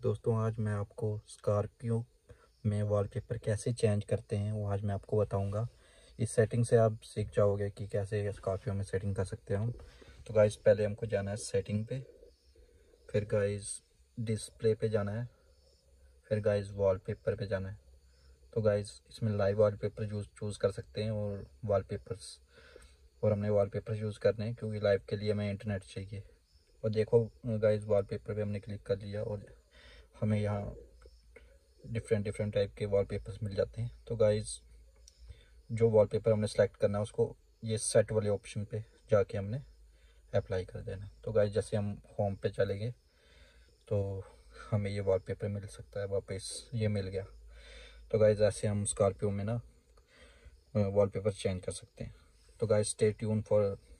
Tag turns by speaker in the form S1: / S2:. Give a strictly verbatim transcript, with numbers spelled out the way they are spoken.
S1: दोस्तों आज मैं आपको स्कॉर्पियो में वॉलपेपर कैसे चेंज करते हैं वो आज मैं आपको बताऊंगा। इस सेटिंग से आप सीख जाओगे कि कैसे स्कॉर्पियो में सेटिंग कर सकते हैं हम। तो गाइस पहले हमको जाना है सेटिंग पे, फिर गाइस डिस्प्ले पे जाना है, फिर गाइस वॉलपेपर पे जाना है। तो गाइस इसमें लाइव वॉलपेपर यूज चूज़ कर सकते हैं और वॉलपेपर्स और हमने वॉलपेपर यूज़ करने हैं क्योंकि लाइव के लिए हमें इंटरनेट चाहिए। और देखो गाइस वॉलपेपर पे हमने क्लिक कर लिया और हमें यहाँ डिफरेंट डिफरेंट टाइप के वॉलपेपर्स मिल जाते हैं। तो गाइस जो वॉलपेपर हमने सेलेक्ट करना है उसको ये सेट वाले ऑप्शन पे जाके हमने अप्लाई कर देना। तो गाइस जैसे हम होम पे चलेंगे तो हमें ये वॉलपेपर मिल सकता है वापस, ये मिल गया। तो गाइस ऐसे हम स्कॉर्पियो में ना वॉलपेपर चेंज कर सकते हैं। तो गाइस स्टे ट्यून फॉर